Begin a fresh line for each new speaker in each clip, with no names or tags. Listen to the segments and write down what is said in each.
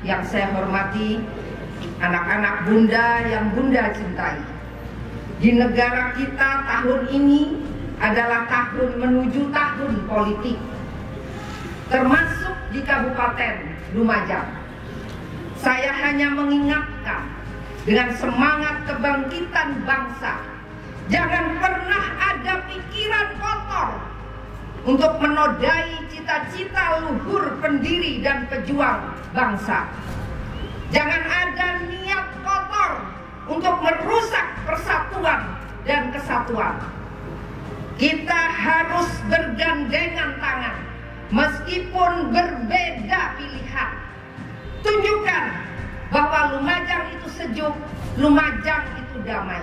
yang saya hormati, anak-anak Bunda yang Bunda cintai. Di negara kita tahun ini adalah tahun menuju tahun politik, termasuk di Kabupaten Lumajang. Saya hanya mengingatkan dengan semangat kebangkitan bangsa, jangan pernah ada pikiran kotor untuk menodai cita-cita luhur pendiri dan pejuang bangsa. Jangan ada niat kotor untuk merusak persatuan dan kesatuan. Kita harus bergandengan tangan meskipun berbeda pilihan. Tunjukkan bahwa Lumajang itu sejuk, Lumajang itu damai.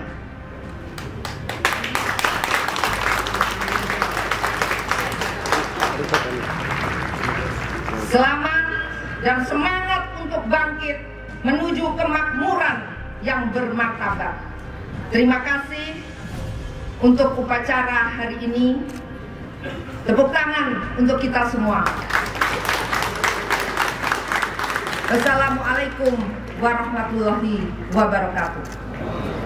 Selamat dan semangat untuk bangkit menuju kemakmuran yang bermartabat. Terima kasih untuk upacara hari ini. Tepuk tangan untuk kita semua. Wassalamualaikum warahmatullahi wabarakatuh.